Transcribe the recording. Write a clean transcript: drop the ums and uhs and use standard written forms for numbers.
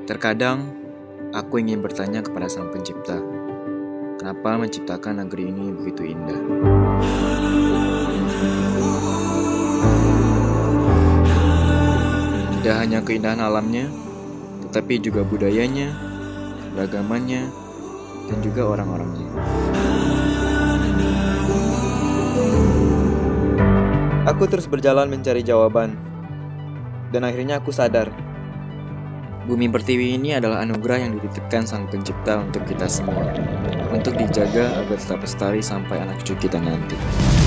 Terkadang, aku ingin bertanya kepada Sang Pencipta, kenapa menciptakan negeri ini begitu indah? Tidak hanya keindahan alamnya, tetapi juga budayanya, beragamannya, dan juga orang-orangnya. Aku terus berjalan mencari jawaban, dan akhirnya aku sadar, Bumi Pertiwi ini adalah anugerah yang dititipkan Sang Pencipta untuk kita semua, untuk dijaga agar tetap lestari sampai anak cucu kita nanti.